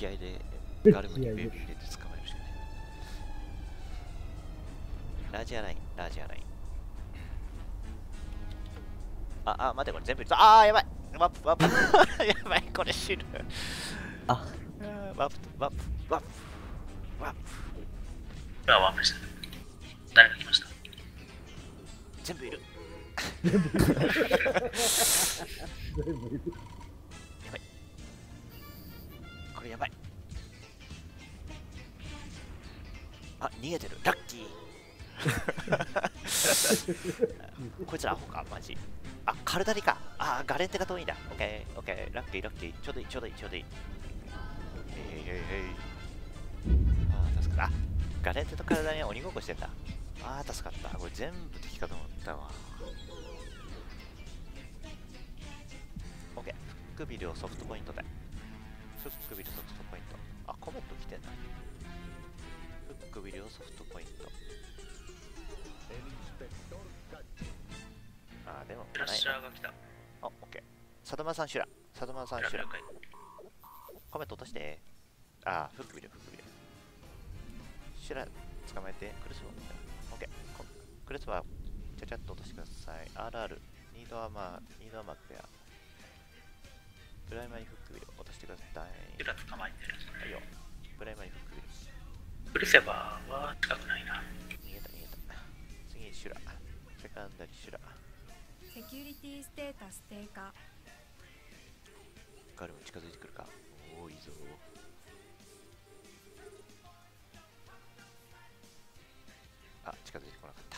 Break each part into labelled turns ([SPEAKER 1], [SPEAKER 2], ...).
[SPEAKER 1] 気合でガルムにベビー入れて捕まえるしかない。ラージアライン、ラージアライン。待って、これ全部、やばいワップ、ワップやばい、これ死ぬ。
[SPEAKER 2] ワ
[SPEAKER 1] ップ、ワップ、ワップ、ワップ。
[SPEAKER 3] 今ワープした。誰が来ました？
[SPEAKER 1] 全部いる。
[SPEAKER 4] 全部いる。
[SPEAKER 1] やばい。これやばい。逃げてる。ラッキー。こいつらアホか、マジ。カルダリか。ガレンテが遠いんだ。オッケー、オッケー、ラッキー、ラッキー。ちょうどいい、ちょうどいい、ちょうどいい。助かった。ガレンテとカルダリは鬼ごっこしてんだ。助かった。これ全部敵かと思ったわ。オッケー、フックビルをソフトポイントで。フックビルソフトポイント。コメント来てんだ。フックビルをソフトポイント。でも
[SPEAKER 3] クラッシャーが来た。
[SPEAKER 1] オッケー。サドマさんシュラ。サドマさんシュラ。コメント落として。フックビル、フックビル。シュラ捕まえて、クルスボオッケー。クルスボちゃちゃっと落としてください。RR、ニードアマークレア。プライマリフックビル落としてください。
[SPEAKER 3] シュラ捕まえてる。
[SPEAKER 1] はいよ。プライマリフックビル。
[SPEAKER 3] クルセバーは近くないな。
[SPEAKER 1] 逃げた。次、シュラ。セカンダリシュラ。
[SPEAKER 5] セキュリティステータス低下。
[SPEAKER 1] ガルム近づいてくるか。多いぞ。近づいてこなかった。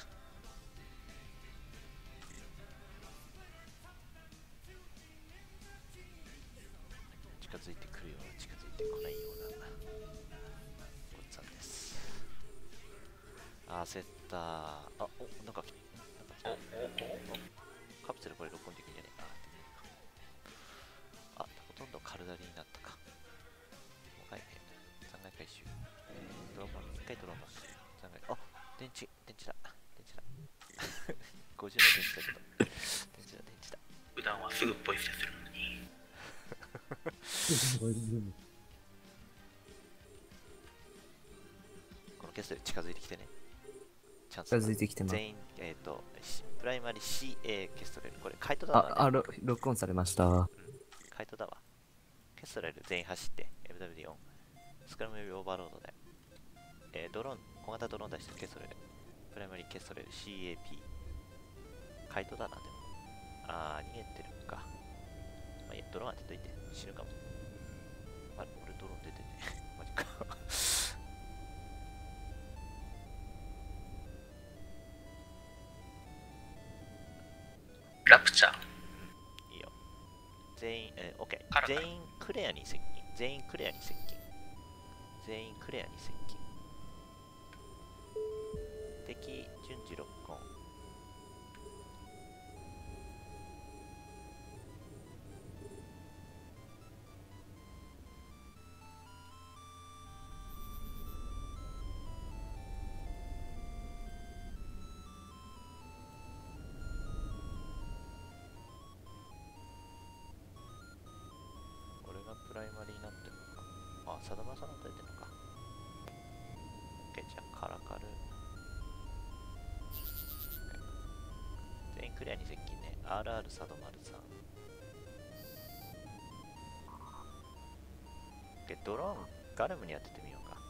[SPEAKER 1] 近づいてくるような、近づいてこないようなごっつぁんです。焦った。なんか来た。カプセルこれ録音できるんじゃねえか。ほとんどカルダリになったか。もう回避。3階回収。ドローンバック。1回ドローンバック。3階。電池だ。50の電池だけど。電池だ。
[SPEAKER 3] 普段はすぐポイ捨てするのに。
[SPEAKER 1] このキャストで近づいてきてね。チャンス。
[SPEAKER 2] 近づいてきてます。
[SPEAKER 1] 全員、プライマリ CA ケストレル。これ、カイトだわ、ね。
[SPEAKER 2] 録音されました。
[SPEAKER 1] カイトだわ。ケストレル全員走って、FWD オン。スクラムオーバーロードで。ドローン、小型ドローン出してケストレル。プライマリケストレル CAP。カイトだな、でも。逃げてるか。いや、ドローン当てといて。死ぬかも。俺ドローン出てね。マジか。
[SPEAKER 3] ラプチャー。
[SPEAKER 1] いいよ。全員、OK。
[SPEAKER 3] カラカラ
[SPEAKER 1] 全員クレアに接近。全員クレアに接近。敵、順次ロックオン。これがプライマリーになってるのか。サダマさんが出てるのか。OK、じゃあカラカル。全員クリアに接近ね。RR サドマルさん。OK、ドローン、ガルムに当ててみようか。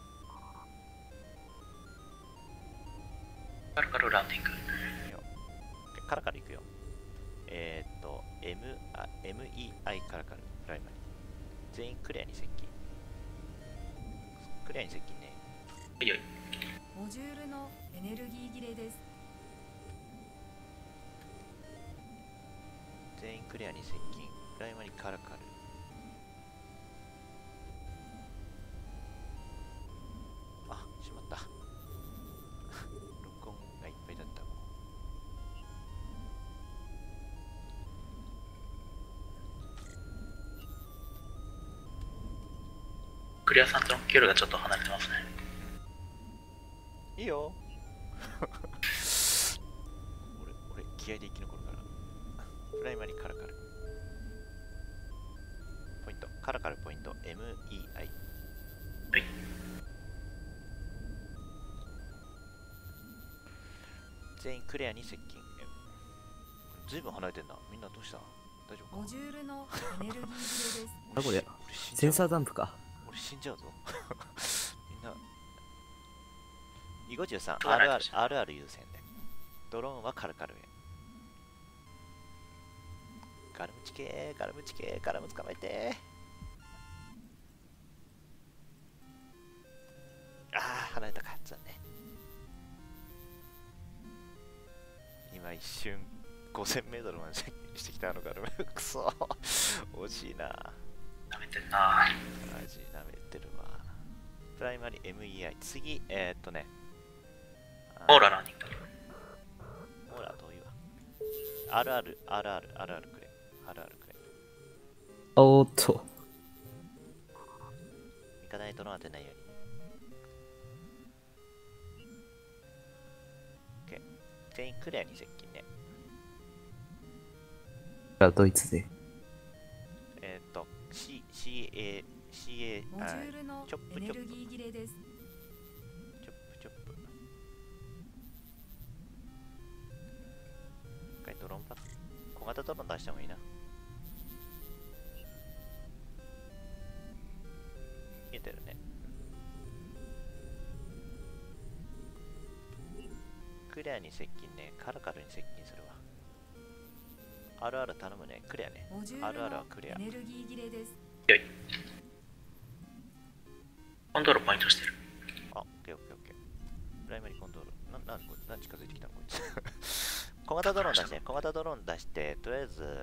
[SPEAKER 3] カルカルランディング。
[SPEAKER 1] OK、カラカルいくよ。MEI カラカル、プライマリ。全員クリアに接近。クリアに接近ね。
[SPEAKER 3] はいはい。
[SPEAKER 5] モジュールのエネルギー切れです。
[SPEAKER 1] 全員クリアに接近。プライマリカラカル。しまった。録音がいっぱいだった。
[SPEAKER 3] クリアさんとの距離がちょっと離れてますね。
[SPEAKER 1] いいよ。俺、気合で生き残るから。プライマリカラカル。ポイント、カラカルポイント、MEI。 全員クレアに接近。ずいぶん離れてんな。みんなどうした？大丈夫か？
[SPEAKER 5] モジュールのエネルギー切れです。
[SPEAKER 2] あこれ
[SPEAKER 1] 俺死んじゃう
[SPEAKER 2] センサーダンプか。
[SPEAKER 1] 俺死んじゃうぞ。みんな。253、
[SPEAKER 3] 取らないとし
[SPEAKER 1] RR 優先で。ドローンはカルカルへ。ガルムチ系、ガルムチ系、ガルム捕まえて。ああ、離れたか。残念。今一瞬5000メートルまで接近してきたのガルム。くそ。惜しいな。
[SPEAKER 3] 舐めてんな。
[SPEAKER 1] マジ舐めてるわ。プライマリ MEI。次、
[SPEAKER 3] オーラランニング。
[SPEAKER 1] モーラ遠いわ。RR くれ。RR くれ。
[SPEAKER 2] おーっと。
[SPEAKER 1] 味方にドローン当てないように。OK。全員クレアに接近ね。
[SPEAKER 2] ドイツで。
[SPEAKER 1] CA、
[SPEAKER 5] モジュールの
[SPEAKER 1] チョップ
[SPEAKER 5] エネルギー切れです。
[SPEAKER 1] チョップチョップ。一回ドローンパッ小型ドローン出した方がいいな。見えてるね。クレアに接近ね。カルカルに接近するわ。RR 頼むね。クレアね。
[SPEAKER 5] モジュール
[SPEAKER 1] RR
[SPEAKER 5] の
[SPEAKER 1] はクレア
[SPEAKER 5] エ。ネルギー切れです。
[SPEAKER 3] よい。コントロールポイントしてる。
[SPEAKER 1] あ、オッケーオッケーオッケー。プライマリコントロール。何近づいてきたのこいつ。小型ドローン出して、小型ドローン出して、とりあえず、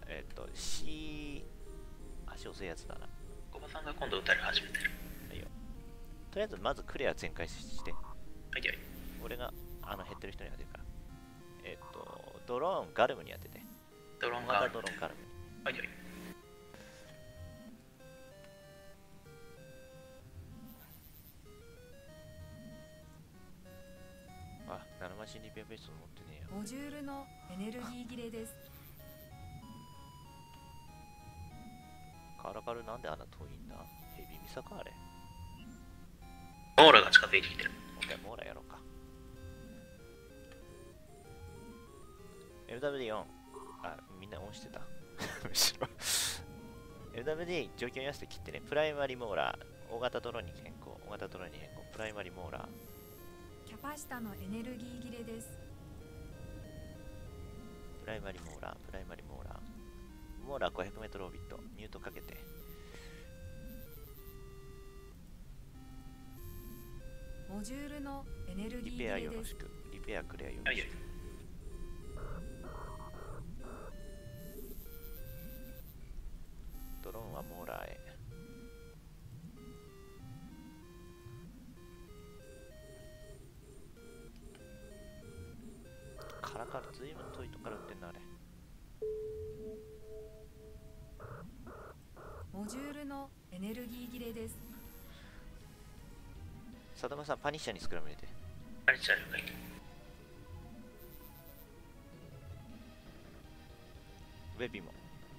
[SPEAKER 1] 足遅いやつだな。
[SPEAKER 3] 小バさんが今度撃たれ始めてる。
[SPEAKER 1] いいよ。とりあえず、まずクレア全開して、
[SPEAKER 3] はいはい。
[SPEAKER 1] 俺が減ってる人に当てるから。ドローンガルムに当てて。
[SPEAKER 3] ドローンが
[SPEAKER 1] 小型ドローンガルムに。
[SPEAKER 3] はいはい。
[SPEAKER 1] あ、7マシンリペアベース持ってねえよ。
[SPEAKER 5] モジュールのエネルギー切れです。
[SPEAKER 1] カラカルなんであんな遠いんだ？ヘビミサかあれ。
[SPEAKER 3] オーラが近づいてきてる。
[SPEAKER 1] オッケー、モーラやろうか。LWD4。あ、みんなオンしてた。むしろ。LWD 状況に合わせて切ってね。プライマリモーラー。大型ドローンに変更。大型ドローンに変更。プライマリモーラー。
[SPEAKER 5] キャパシタのエネルギー切れです。
[SPEAKER 1] プライマリモーラー。プライマリモーラー。モーラー 500m オービット。ミュートかけて。
[SPEAKER 5] モジュールのエネルギー
[SPEAKER 1] リペア
[SPEAKER 5] 切れです
[SPEAKER 1] よろし。く。リペアクレアよろ
[SPEAKER 3] はいはい
[SPEAKER 1] しく。。ドローンはモーラーへ。カラカルずいぶん遠いとこから撃ってんなあれ。
[SPEAKER 5] モジュールのエネルギー切れです。
[SPEAKER 1] 佐田さんパニッシャーにスクラム入れて。
[SPEAKER 3] あれちゃうかい。
[SPEAKER 1] ウェビも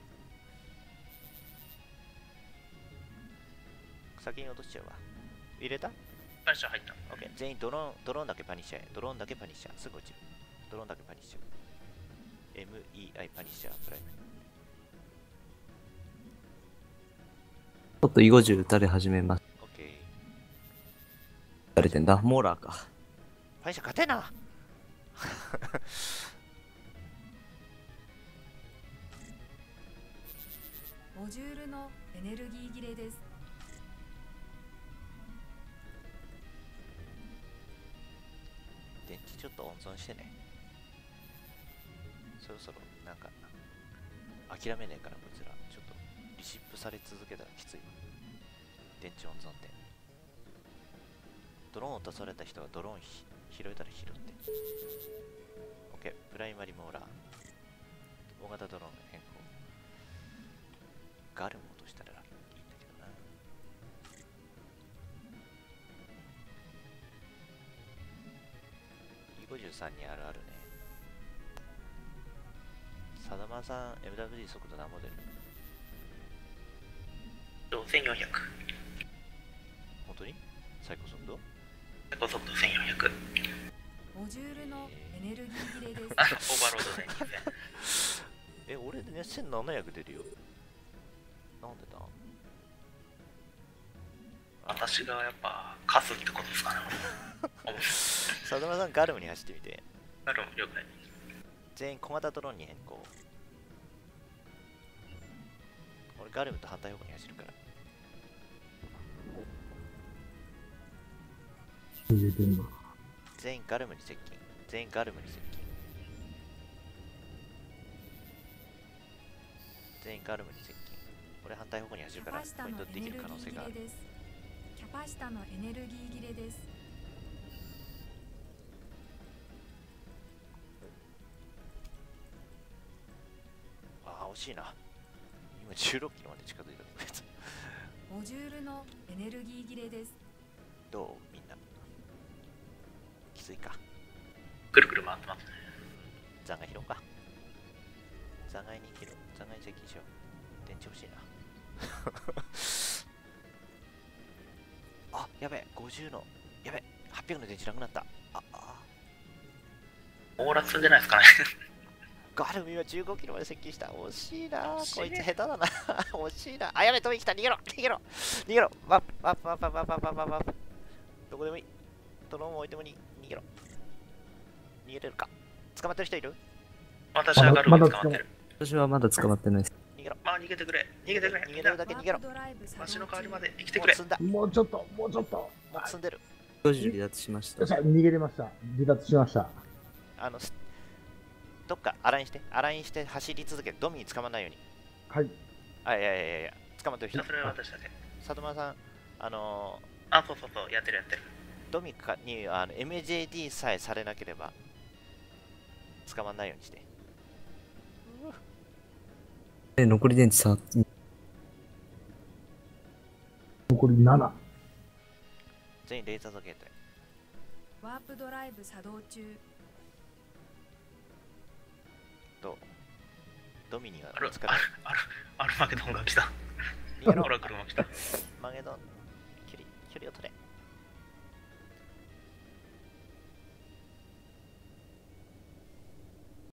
[SPEAKER 1] 先に落としちゃうわ。入れた？
[SPEAKER 3] あれちゃ入った。
[SPEAKER 1] オッケー。全員ドローンだけパニッシャーへ。ドローンだけパニッシャー。すぐ落ちる。ドローンだけパニッシャー。MEI パニッシャープライム。
[SPEAKER 2] ちょっとE50撃たれ始めます。
[SPEAKER 1] オッケー。
[SPEAKER 2] 撃たれてんだ。モーラーか。
[SPEAKER 1] パニッシャー勝てな。
[SPEAKER 5] モジュールのエネルギー切れです。
[SPEAKER 1] 電池ちょっと温存してね。そろそろなんか諦めねえからこいつらちょっとリシップされ続けたらきついわ。電池温存で。ドローンを落とされた人はドローン拾えたら拾って。OK。プライマリモーラー。大型ドローン変更。ガルム落としたらいいんだけどな。E53 にあるあるね。サダマさん MWD 速度何モデル？
[SPEAKER 3] 1400。
[SPEAKER 1] 本当に？最高速度？
[SPEAKER 3] 最高速度1400。
[SPEAKER 5] モジュールのエネルギー切れです。
[SPEAKER 3] オーバーロードで2戦。
[SPEAKER 1] え、俺でね、1700出るよ。なんでだ。
[SPEAKER 3] 私がやっぱ勝つってことですかね。
[SPEAKER 1] 佐渡間さん、ガルムに走ってみて。
[SPEAKER 3] なるほど、了解。
[SPEAKER 1] 全員小型ドローンに変更。俺、ガルムと反対方向に走るから。
[SPEAKER 4] 入れてんの。
[SPEAKER 1] 全員ガルムに接近。全員ガルムに接近。全員ガルムに接近。俺反対方向に走
[SPEAKER 5] キャ
[SPEAKER 1] るから
[SPEAKER 5] パシタの
[SPEAKER 1] ポイントできる可能性がある。
[SPEAKER 5] エネルギー切れです。キャパシタのエネルギー切れです。
[SPEAKER 1] ああ、惜しいな。今16キロまで近づいた。
[SPEAKER 5] モジュールのエネルギー切れです。
[SPEAKER 1] どうみんな。きついか。
[SPEAKER 3] くるくる回ってますね。
[SPEAKER 1] 残骸拾おうか。残骸に切ろう。残骸に接近しよう。電池欲しいな。あ、やべえ、50の。やべえ、800の電池なくなった。
[SPEAKER 3] オーラ積んでないですかね。
[SPEAKER 1] ガルミは15キロまで接近した。惜しいな。
[SPEAKER 3] 惜しい
[SPEAKER 1] こいつ下手だな。惜しいな。あ、やべえ、飛び来た。逃げろ。逃げろ。逃げろ。ワップ、ワップ、ワップ、ワップ、ワップ、ワップ、ワップ。どこでもいい。ドローンを置いてもいい。逃げろ。逃げれるか。捕まってる人いる？
[SPEAKER 3] 私はガルムに捕まってる。
[SPEAKER 2] 私はまだ捕まってないです。
[SPEAKER 1] 逃げろ。
[SPEAKER 3] まあ逃げてくれ。逃げてくれ。
[SPEAKER 1] 逃げれるだけ逃げろ。
[SPEAKER 5] ワープドライブ作動
[SPEAKER 3] 足の代わりま
[SPEAKER 5] 中。
[SPEAKER 3] で生きてくれ。
[SPEAKER 1] もう積んだ。
[SPEAKER 4] もうちょっと、もうちょっと。
[SPEAKER 1] もう積んでる。
[SPEAKER 2] 50離脱しました
[SPEAKER 4] よっし。ゃ、逃げれました。離脱しました。
[SPEAKER 1] どっかアラインして、アラインして走り続ける。ドミに捕まらないように。
[SPEAKER 4] はい。
[SPEAKER 1] あ、いやいやいやいや、捕まってる人。
[SPEAKER 3] それは私だけ。
[SPEAKER 1] 佐藤さん、
[SPEAKER 3] あ、そうそうそう、やってるやってる。
[SPEAKER 1] ドミカにMJD さえされなければ捕まらないようにして。
[SPEAKER 2] で、残り電池さ、
[SPEAKER 4] 残り7。
[SPEAKER 1] 全員レーザー時計で。
[SPEAKER 5] ワープドライブ作動中。
[SPEAKER 1] ドミニが
[SPEAKER 3] ある
[SPEAKER 1] 見つかる。
[SPEAKER 3] アルマゲドンが来た。
[SPEAKER 1] 逃げろ
[SPEAKER 3] オラクルが来た。
[SPEAKER 1] マゲドン、距離を取れ。